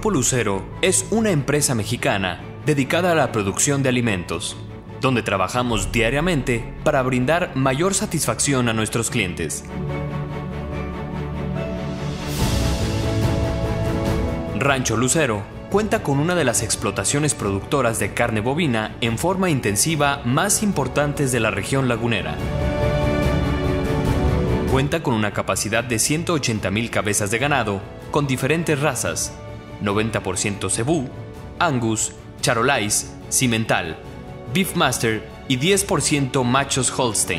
Grupo Lucero es una empresa mexicana dedicada a la producción de alimentos, donde trabajamos diariamente para brindar mayor satisfacción a nuestros clientes. Rancho Lucero cuenta con una de las explotaciones productoras de carne bovina en forma intensiva más importantes de la región lagunera. Cuenta con una capacidad de 180,000 cabezas de ganado con diferentes razas, 90% cebú, angus, charolais, cimental, beefmaster y 10% machos Holstein.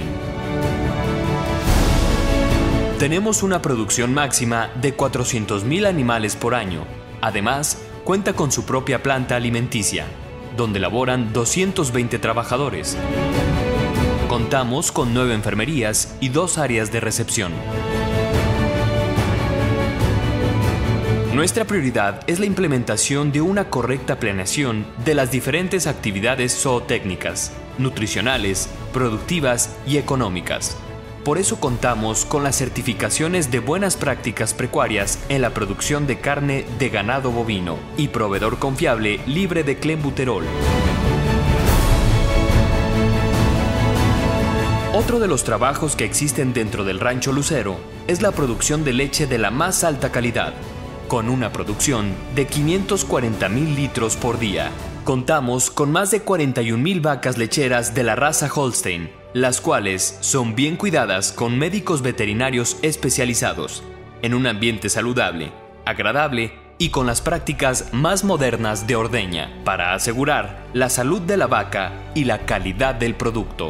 Tenemos una producción máxima de 400,000 animales por año. Además, cuenta con su propia planta alimenticia, donde laboran 220 trabajadores. Contamos con 9 enfermerías y 2 áreas de recepción. Nuestra prioridad es la implementación de una correcta planeación de las diferentes actividades zootécnicas, nutricionales, productivas y económicas. Por eso contamos con las certificaciones de buenas prácticas pecuarias en la producción de carne de ganado bovino y proveedor confiable libre de clenbuterol. Otro de los trabajos que existen dentro del Rancho Lucero es la producción de leche de la más alta calidad, con una producción de 540,000 litros por día. Contamos con más de 41,000 vacas lecheras de la raza Holstein, las cuales son bien cuidadas con médicos veterinarios especializados, en un ambiente saludable, agradable y con las prácticas más modernas de ordeña, para asegurar la salud de la vaca y la calidad del producto.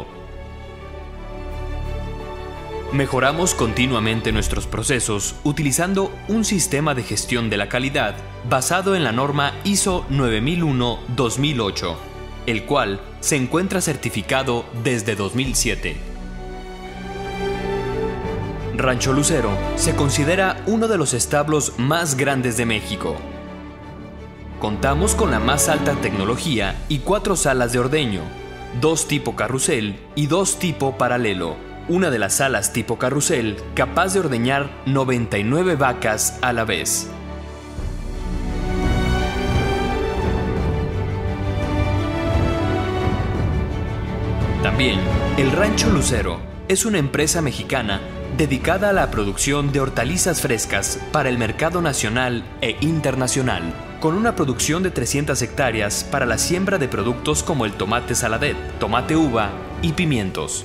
Mejoramos continuamente nuestros procesos utilizando un sistema de gestión de la calidad basado en la norma ISO 9001-2008, el cual se encuentra certificado desde 2007. Rancho Lucero se considera uno de los establos más grandes de México. Contamos con la más alta tecnología y 4 salas de ordeño, 2 tipo carrusel y 2 tipo paralelo. Una de las salas tipo carrusel capaz de ordeñar 99 vacas a la vez. También, el Rancho Lucero es una empresa mexicana dedicada a la producción de hortalizas frescas para el mercado nacional e internacional, con una producción de 300 hectáreas para la siembra de productos como el tomate saladet, tomate uva y pimientos.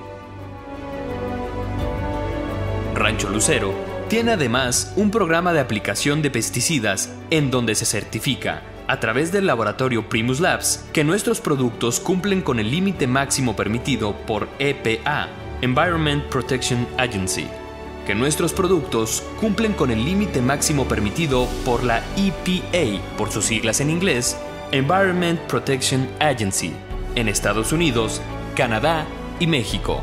Rancho Lucero tiene además un programa de aplicación de pesticidas en donde se certifica, a través del laboratorio Primus Labs, que nuestros productos cumplen con el límite máximo permitido por EPA, Environment Protection Agency, que nuestros productos cumplen con el límite máximo permitido por la EPA, por sus siglas en inglés, Environment Protection Agency, en Estados Unidos, Canadá y México.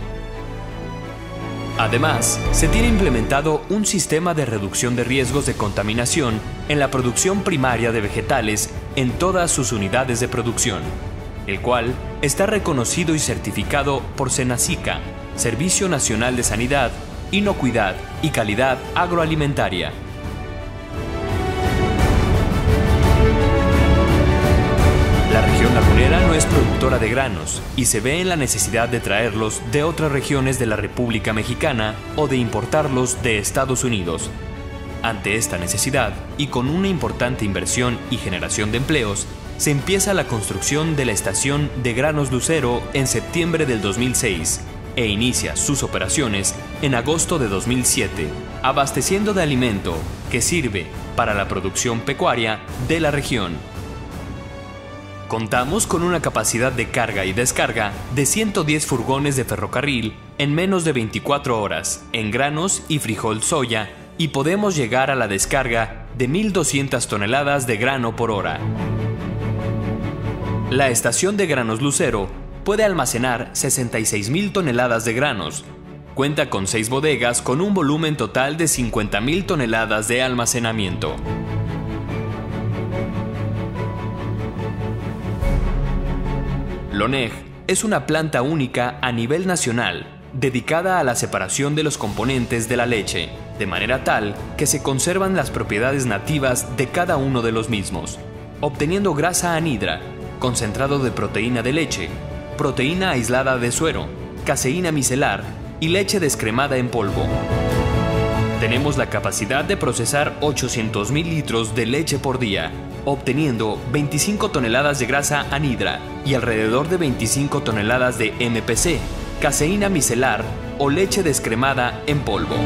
Además, se tiene implementado un sistema de reducción de riesgos de contaminación en la producción primaria de vegetales en todas sus unidades de producción, el cual está reconocido y certificado por Senacica, Servicio Nacional de Sanidad, Inocuidad y Calidad Agroalimentaria. La región lagunera no es productora de granos y se ve en la necesidad de traerlos de otras regiones de la República Mexicana o de importarlos de Estados Unidos. Ante esta necesidad, y con una importante inversión y generación de empleos, se empieza la construcción de la estación de Granos Lucero en septiembre del 2006 e inicia sus operaciones en agosto de 2007, abasteciendo de alimento que sirve para la producción pecuaria de la región. Contamos con una capacidad de carga y descarga de 110 furgones de ferrocarril en menos de 24 horas, en granos y frijol soya, y podemos llegar a la descarga de 1,200 toneladas de grano por hora. La estación de Granos Lucero puede almacenar 66,000 toneladas de granos. Cuenta con 6 bodegas con un volumen total de 50,000 toneladas de almacenamiento. Loneg es una planta única a nivel nacional, dedicada a la separación de los componentes de la leche, de manera tal que se conservan las propiedades nativas de cada uno de los mismos, obteniendo grasa anhidra, concentrado de proteína de leche, proteína aislada de suero, caseína micelar y leche descremada en polvo. Tenemos la capacidad de procesar 800.000 litros de leche por día, obteniendo 25 toneladas de grasa anhidra y alrededor de 25 toneladas de MPC, caseína micelar o leche descremada en polvo.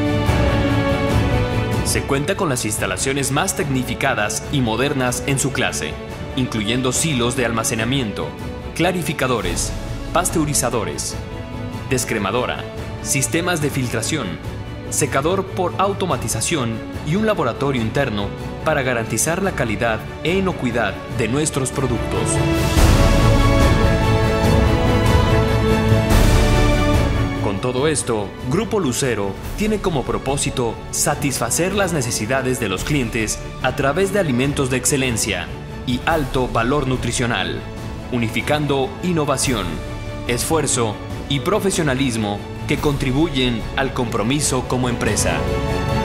Se cuenta con las instalaciones más tecnificadas y modernas en su clase, incluyendo silos de almacenamiento, clarificadores, pasteurizadores, descremadora, sistemas de filtración, secador por automatización y un laboratorio interno para garantizar la calidad e inocuidad de nuestros productos. Con todo esto, Grupo Lucero tiene como propósito satisfacer las necesidades de los clientes a través de alimentos de excelencia y alto valor nutricional, unificando innovación, esfuerzo y profesionalismo que contribuyen al compromiso como empresa.